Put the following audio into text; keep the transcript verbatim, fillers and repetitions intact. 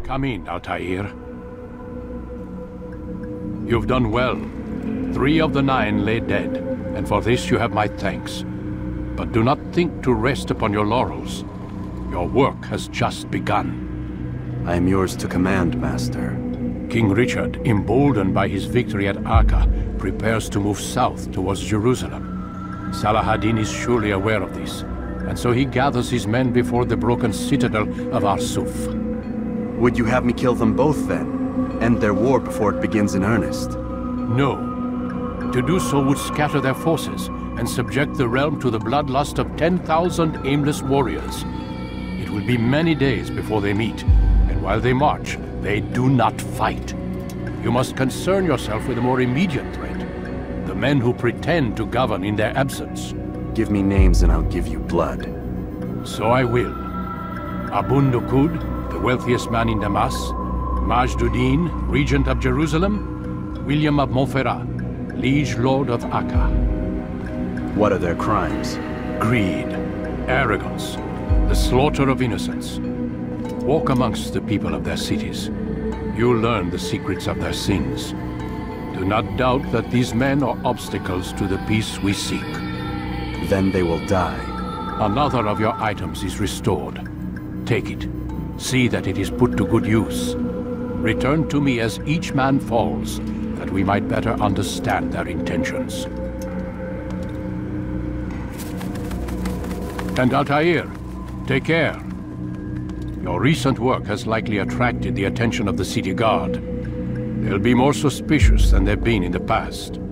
Come in, Altair. You've done well. Three of the nine lay dead, and for this you have my thanks. But do not think to rest upon your laurels. Your work has just begun. I am yours to command, Master. King Richard, emboldened by his victory at Acre, prepares to move south towards Jerusalem. Salah-ad-Din is surely aware of this, and so he gathers his men before the broken citadel of Arsuf. Would you have me kill them both, then? End their war before it begins in earnest? No. To do so would scatter their forces and subject the realm to the bloodlust of ten thousand aimless warriors. It will be many days before they meet, and while they march, they do not fight. You must concern yourself with a more immediate threat. The men who pretend to govern in their absence. Give me names and I'll give you blood. So I will. Abun Dukud, the wealthiest man in Damas. Majd-ud-Din, regent of Jerusalem. William of Montferrat, liege lord of Acre. What are their crimes? Greed, arrogance, the slaughter of innocents. Walk amongst the people of their cities. You'll learn the secrets of their sins. Do not doubt that these men are obstacles to the peace we seek. Then they will die. Another of your items is restored. Take it. See that it is put to good use. Return to me as each man falls, that we might better understand their intentions. And Altair, take care. Your recent work has likely attracted the attention of the city guard. They'll be more suspicious than they've been in the past.